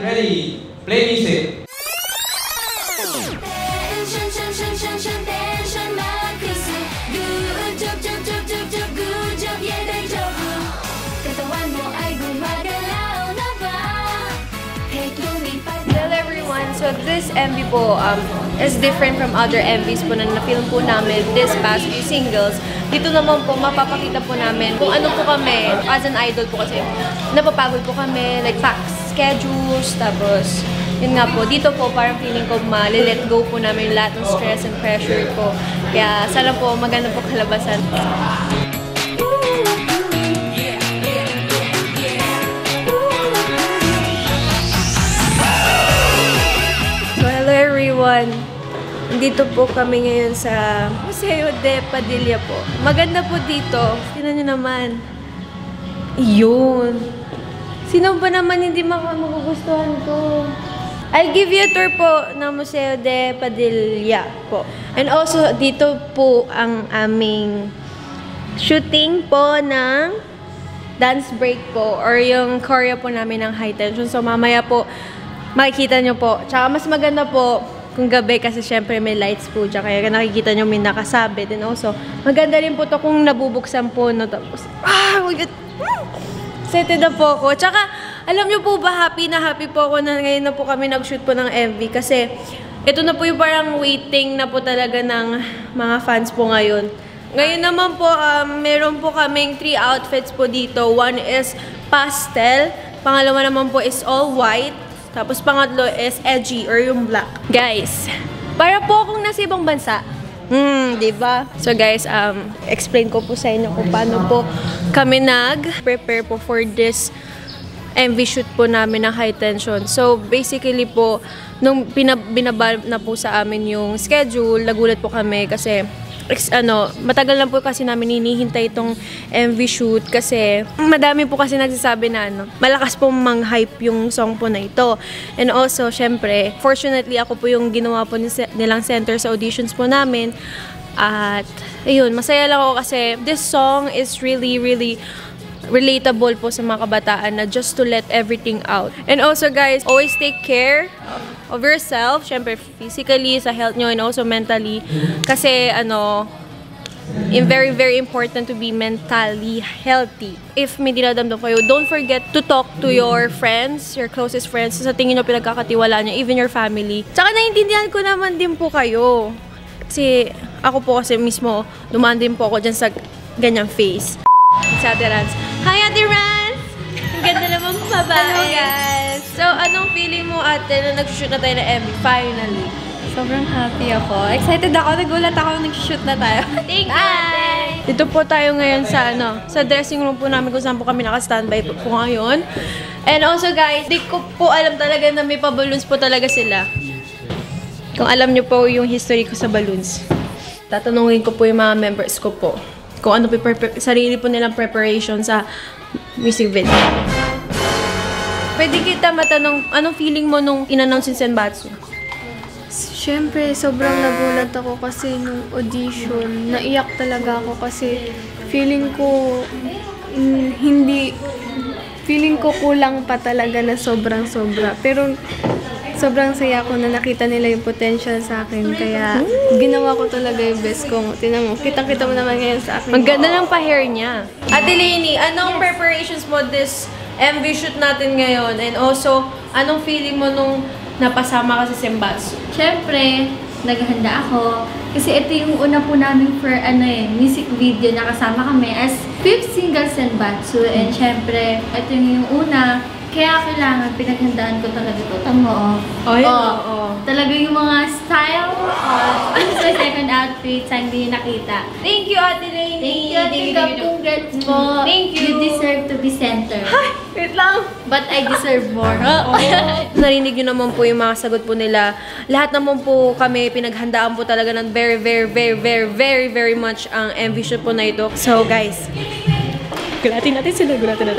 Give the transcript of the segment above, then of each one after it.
Ready, play music. Hello everyone! So this MV po is different from other MVs po na na-film po namin this past few singles. Dito naman po mapapakita po namin kung ano po kami as an idol po kasi napapagod po kami, like pack schedules, tapos yun nga po, dito po parang feeling ko ma-let go po namin lahat ng stress and pressure po. Kaya sana po maganda po kalabasan. Dito po kami ngayon sa Museo de Padilla po. Maganda po dito. Tingnan nyo naman. Yun. Sino ba naman hindi magugustuhan to? I'll give you a tour po ng Museo de Padilla po. And also, dito po ang aming shooting po ng dance break po or yung choreo po namin ng High Tension. So, mamaya po, makikita nyo po. Tsaka mas maganda po kung gabi kasi syempre may lights po dyan. Kaya nakikita nyo may nakasabit. And also, maganda rin po to kung nabubuksan po. No? Tapos, excited na po ako. Tsaka, alam nyo po ba, happy na happy po ako na ngayon na po kami nag-shoot po ng MV. Kasi, ito na po yung parang waiting na po talaga ng mga fans po ngayon. Ngayon naman po, meron po kaming 3 outfits po dito. One is pastel. Pangalawa naman po is all white. Tapos pangatlo is edgy or yung black. Guys, para po akong nasa ibang bansa. Diba? So guys, explain ko po sa inyo kung paano po kami nag-prepare po for this MV shoot po namin ng High Tension. So basically po, nung binabal na po sa amin yung schedule, nagulat po kami kasi matagal lang po kasi namin hinihintay itong MV shoot kasi madami po kasi nagsasabi na malakas po mang-hype yung song po na ito. And also, syempre, fortunately, ako po yung ginawa po nilang center sa auditions po namin. At, ayun, masaya lang ako kasi this song is really, really relatable po sa mga kabataan na just to let everything out. And also, guys, always take care of yourself, syempre physically, sa health nyo, and also mentally. Kasi, very, very important to be mentally healthy. If may dinadamdam kayo, don't forget to talk to your friends, your closest friends, sa tingin nyo pinagkakatiwala nyo, even your family. Tsaka naiintindihan ko naman din po kayo. Kasi, ako po kasi mismo, dumaan din po ako dyan sa ganyang face. Sa Ate Rans. Hi, Ate Rans! Ang ganda naman babae. Hello, guys! So, anong feeling mo, ate, na nag-shoot na tayo na MV? Finally. Sobrang happy ako. Excited ako. Nagulat ako nag-shoot na tayo. Thank you, ate! Dito po tayo ngayon sa, sa dressing room po namin kung saan po kami naka-standby po ngayon. And also, guys, di ko po alam talaga na may pa-balloons po talaga sila. Kung alam nyo po yung history ko sa balloons. Tatanungin ko po yung mga members ko po kung ano sarili po nilang preparation sa music video. Pwede kita matanong, anong feeling mo nung in-announce yung Senbatsu? Siyempre, sobrang nagulat ako kasi nung audition, naiyak talaga ako kasi feeling ko feeling ko kulang pa talaga na sobrang-sobra. Pero sobrang saya ko na nakita nila yung potential sa akin. Kaya ginawa ko talaga yung best ko. Tingnan mo, kitang-kita mo naman ngayon sa akin. Ang ganda ng pa-hair niya. Ate Lainey, anong preparations mo this MV shoot natin ngayon? And also, anong feeling mo nung napasama ka sa Senbatsu? Siyempre, naghahanda ako. Kasi ito yung una po namin for music video na kasama kami as 5th single Senbatsu. And siyempre, ito yung una. Kaya kailangan, pinaghandaan ko talaga ito. Tamo, talaga yung mga style. Sa second outfit, sa hindi nyo nakita. Thank you, Ate Lainey. Thank you, Ate Gab. Congrats mo. Thank you. You deserve to be center. Ay, wait lang. But I deserve more. Narinig nyo naman po yung mga sagot po nila. Lahat naman po kami pinaghandaan po talaga ng very much ang MV shoot po na ito. So, guys, gulatin natin sila.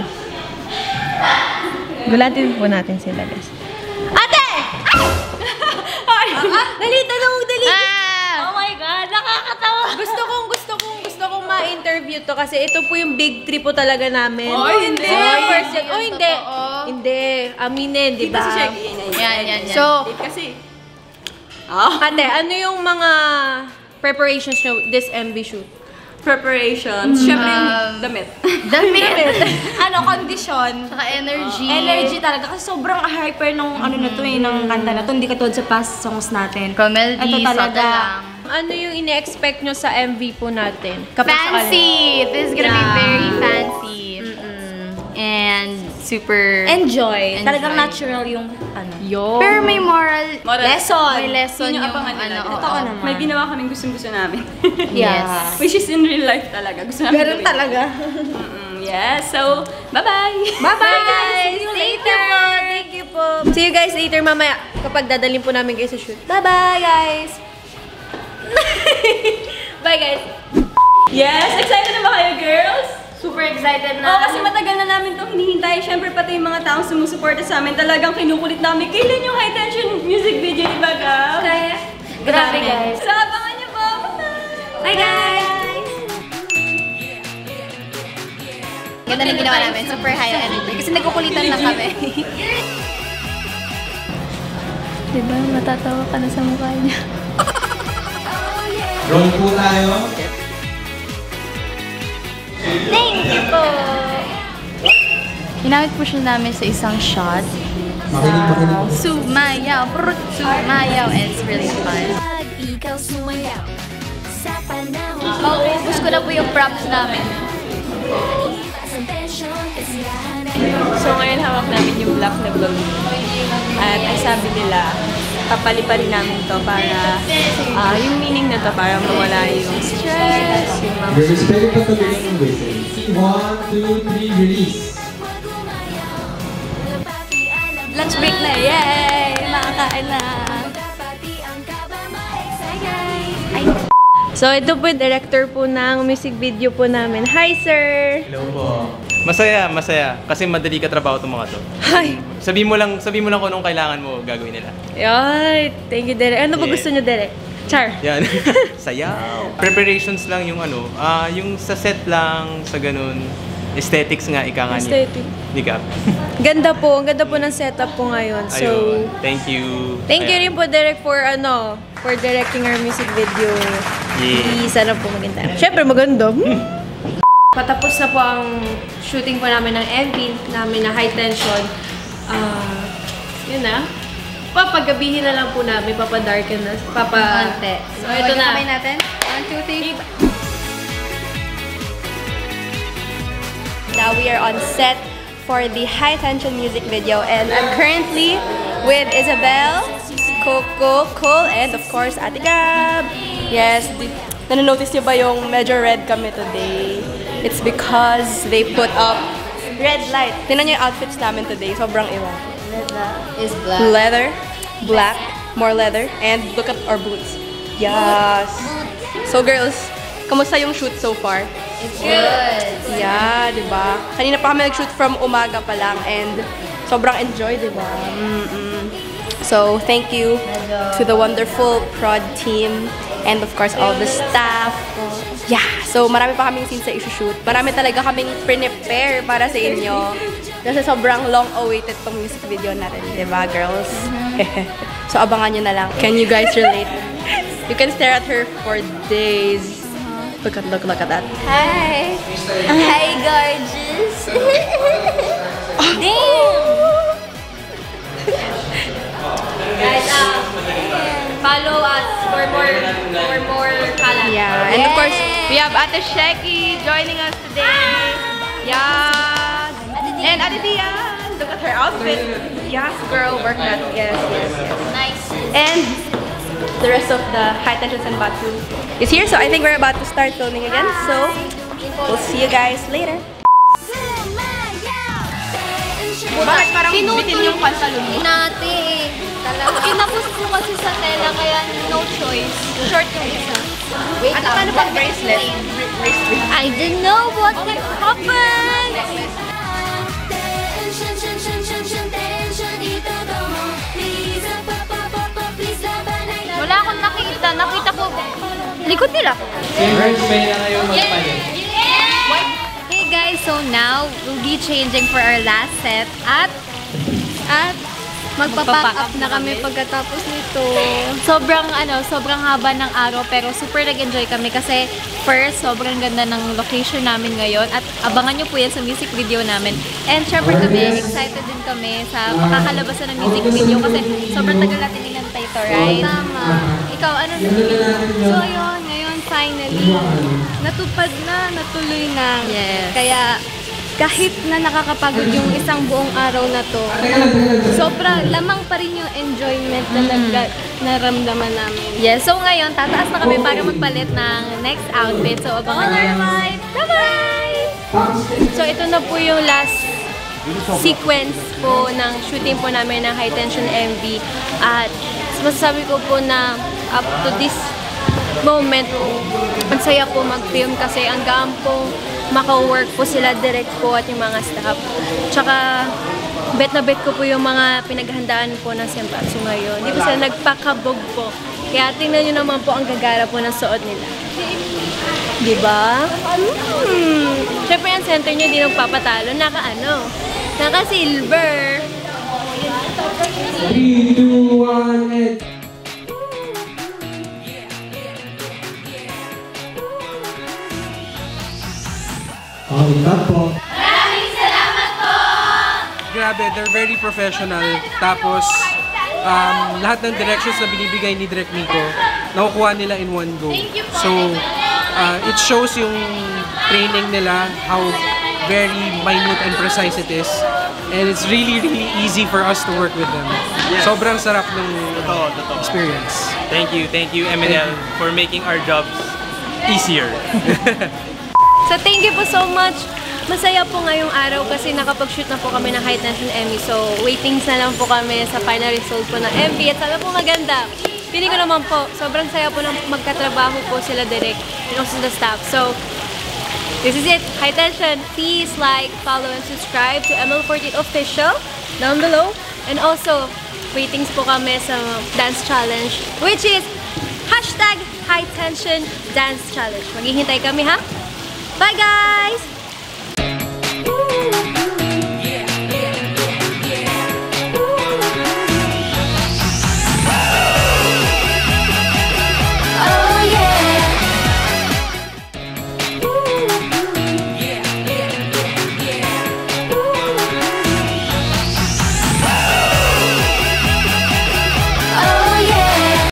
Gulatin po natin sila, guys. Ate! Ay! Dali, tanong, dali! Oh my God, nakakatawa! Gusto kong ma-interview to kasi ito po yung big trip po talaga namin. Oh, hindi! First yet. Oh, hindi! Hindi, aminin, di ba? Yan. So, Kasi, ate, ano yung mga preparations nyo this MV shoot? preparations. Siyempre yung damit. Damit. Kondisyon. Saka energy. Energy talaga. Kasi sobrang hyper ng ano na to ng kanta na to. Hindi katulad sa past songs natin. Melody, Ito talaga. Ano yung ine-expect nyo sa MV po natin? Kapag Fancy! This is gonna be very fancy. And super... Enjoy. Talagang Enjoy. natural yung ano. Pero may moral... Lesson. May lesson Yun yung abangan nila. ano. Totoo oo. naman. May ginawa kaming gustong-gusto namin. Yes. Which is in real life talaga. Gusto namin Ganun gawin. talaga. Yes. So, bye-bye! Bye guys! Thank you po! Thank you po! See you guys later mamaya kapag dadalhin po namin kayo sa shoot. Bye-bye, guys! Bye guys! Yes! Excited na ba kayo, girls? Super excited Oo, kasi matagal na namin itong hinihintay. Siyempre, pati yung mga taong sumusuporta sa amin, talagang kinukulit namin. Kailan yung high tension music video, di ba, Gab? Kaya, grabe guys. So, abangan niyo po! Bye! Bye guys! Ganda na ginawa namin. Super high energy. Kasi nagkukulitan lang kami. Diba, matatawa ka na sa mukha niya. Roll po tayo. Thank you po! Ginamit po siya namin sa isang shot. Makinig. Sumayaw. Sumayaw. And it's really fun. Mauubos ko na po yung props namin. So, ngayon hawak namin yung black na balloon. At ang sabi nila, papaliparin namin to para yung meaning na to para mawala yung stress, yung mga Girls, pwede pa tuloy ng whistle. 1, 2, 3, release. Lunch break na! Yay! Makakain na! So ito po yung director po ng music video po namin. Hi sir! Hello po. Masaya. Kasi madali ka trabaho itong mga to. Hi! Sabi mo lang kung anong kailangan mo gagawin nila. Ay, thank you Derek. Ano ba Yeah. gusto niyo Derek? Char! Yan. Sayaw. Preparations lang yung ano, yung sa set lang, sa ganun. Aesthetics nga, ika nga niya. Aesthetic. Di ka? Ganda po. Ang ganda po ng setup po ngayon. So, Ayun. Thank you. thank you Ayan. rin po Derek for directing our music video. Yeah. Sana po maganda. Siyempre maganda. Patapos na po ang shooting po namin ng MV namin na high tension. Yun na. Papagabihin na lang po namin, papadarken na. Konti. So, ito na. Kamay natin. 1, 2, 3. Now we are on set for the high tension music video and I'm currently with Isabel, Coco, Cole, and of course Ate Gab. Yes, nanonotice niyo ba yung medyo red kami today? It's because they put up red light. Tingnan niyo yung outfits namin today, sobrang iba. Is black. Leather, black, more leather, and look at our boots. Yes. So girls, kamusta yung shoot so far? It's good. Yeah, di ba? Kanina pa kami nag-shoot from umaga pa lang and sobrang enjoy, di ba? So, thank you to the wonderful prod team and of course all the staff. Yeah, so marami pa kaming scenes sa issue-shoot. Marami talaga kaming prepare para sa inyo. Kasi sobrang long-awaited tong music video natin, di ba, girls? So, abangan nyo na lang. Can you guys relate? You can stare at her for days. Look at that. Hi! Hi, gorgeous! Damn! Guys, follow us for more kalat. Yeah, and of course, we have Ate Sheki joining us today. Yes! And Ate Dian, look at her outfit. Yes, girl, work that. Yes. Nice. And the rest of the high tension Senbatsu is here, so I think we're about to start filming again. So, we'll see you guys later. Bakit parang bitin yung pantalon mo? Nati. Talaga. Kinapos ko kasi sa tela, kaya no choice. Short yung isa. Wait At paano pag bracelet? I don't know what can happen. Wala akong nakita. Nakita ko likod nila. Girls, pwede na kayo magpalit. Hey guys, so now we'll be changing for our last set at At magpa-pack up na kami pagkatapos nito. Sobrang haba ng araw pero super nag-enjoy kami kasi first, sobrang ganda ng location namin ngayon at abangan nyo po yan sa music video namin. And syempre kami, excited din kami sa makakalabasan ng music video kasi sobrang tagal natin inantay ito, right? Tama. Ikaw, ano naman? So yun, ngayon finally, natupad na, natuloy na. Yes. Kaya kahit na nakakapagod yung isang buong araw na to, sobra lamang pa rin yung enjoyment na naramdaman namin. Yes, so ngayon, tataas na kami para magpalit ng next outfit. So abangan nyo. Bye-bye! So ito na po yung last sequence po ng shooting po namin ng High Tension MV. At masasabi ko po na up to this moment, ang saya po mag-film kasi ang gampong maka-work po sila direct po at yung mga staff. Tsaka, bet na bet ko po yung mga pinaghandaan po ng Senbatsu ngayon. Di ba sila nagpakabog po. Kaya tingnan nyo naman po ang gagara po ng suot nila. Di ba? Siyempre ang center nyo di nagpapatalo. Naka-silver. 3, 2, 1, and... Cut po. Grabe, they're very professional. Tapos, lahat ng directions na binibigay ni Direk Nico, nakukuha nila in one go. So, it shows yung training nila, how very minute and precise it is. And it's really, really easy for us to work with them. Yes. Sobrang sarap ng experience. Thank you, MNL, for making our jobs easier. So thank you po so much. Masaya po ngayong araw kasi nakapag-shoot na po kami ng High Tension MV. So waitings na lang po kami sa final result po ng MV. At sana po maganda. Pili ko naman po, sobrang saya po ng magkatrabaho po sila direct and also the staff. So this is it. High Tension. Please like, follow, and subscribe to ML48 Official down below. And also, waitings po kami sa dance challenge, which is #HighTensionDanceChallenge. Maghihintay kami, ha? Bye, guys!